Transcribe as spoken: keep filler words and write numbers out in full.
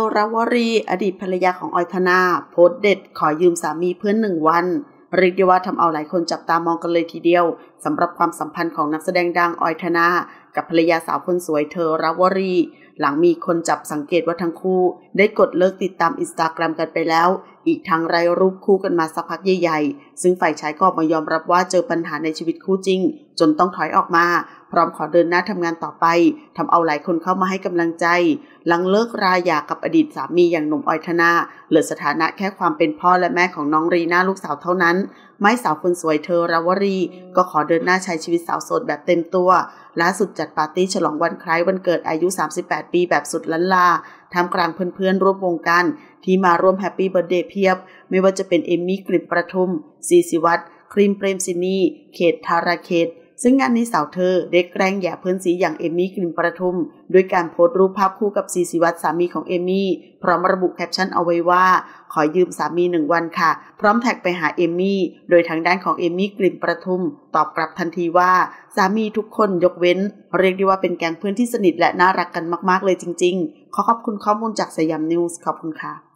รวรีอดีตภรรยาของออยธนาโพสต์เด็ดขอยืมสามีเพื่อนหนึ่งวันเรียกได้ว่าทำเอาหลายคนจับตามองกันเลยทีเดียวสำหรับความสัมพันธ์ของนักแสดงดังออยธนากับภรรยาสาวคนสวยเธอรวรีหลังมีคนจับสังเกตว่าทั้งคู่ได้กดเลิกติดตาม อินสตาแกรม กันไปแล้วอีกทั้งไร้รูปคู่กันมาสักพักใหญ่ๆซึ่งฝ่ายชายก็ออกมายอมรับว่าเจอปัญหาในชีวิตคู่จริงจนต้องถอยออกมาพร้อมขอเดินหน้าทำงานต่อไปทำเอาหลายคนเข้ามาให้กำลังใจหลังเลิกราหย่ากับอดีตสามีอย่างหนุ่มออยธนาเหลือสถานะแค่ความเป็นพ่อและแม่ของน้องรีน่าลูกสาวเท่านั้นไม่สาวคนสวยเธอรวรีก็ขอเดินหน้าใช้ชีวิตสาวโสดแบบเต็มตัวล่าสุดจัดปาร์ตี้ฉลองวันคล้ายวันเกิดอายุสามสิบแปดปีแบบสุดล้านลาท่ามกลางเพื่อนๆร่วมวงการที่มาร่วมแฮปปี้เบิร์ธเดย์เพียบไม่ว่าจะเป็นเอมมี่กลิ่นประทุมซีศิวัตรครีมเปรมซินีเขตธาราเขตซึ่งงานนี้สาวเธอได้แกล้งแย่เพื่อนซีอย่างเอมมี่กลิ่นประทุมด้วยการโพสต์รูปภาพคู่กับซีศิวัตรสามีของเอมมี่พร้อมระบุแคปชั่นเอาไว้ว่าขอยืมสามีหนึ่งวันค่ะพร้อมแท็กไปหาเอมมี่โดยทางด้านของเอมมี่กลิ่นประทุมตอบกลับทันทีว่าสามีทุกคนยกเว้นเรียกได้ว่าเป็นแก๊งเพื่อนที่สนิทและน่ารักกันมากๆเลยจริงๆขอขอบคุณข้อมูลจากสยามนิวส์ขอบคุณค่ะ